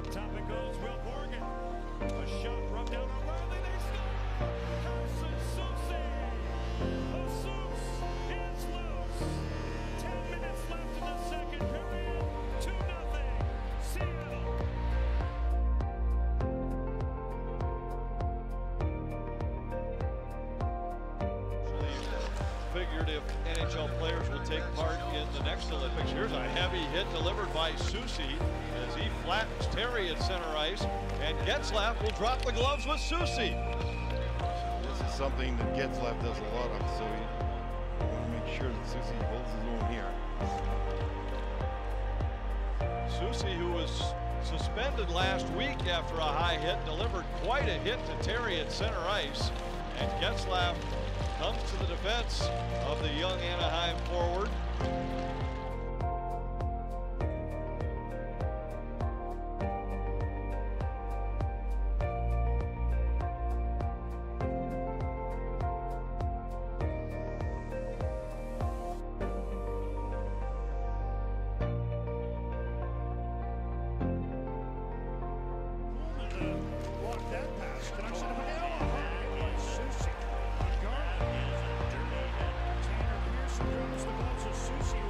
Top it goes, Will Morgan. A shot rubbed down on Riley. They score! Carson Soucy! Jesus is loose. 10 minutes left in the second period. 2-0. Seattle. Figured if NHL players will take part in the next Olympics. Here's a heavy hit delivered by Soucy as he flattens Terry at center ice, and Getzlaf will drop the gloves with Soucy. This is something that Getzlaf does a lot of, so you want to make sure that Soucy holds his own here. Soucy, who was suspended last week after a high hit, delivered quite a hit to Terry at center ice, and Getzlaf comes to the defense of the young Anaheim forward. Block that pass. Connection to Manila. Soucy. On guard. Tanner Pearson drops the gloves of Soucy.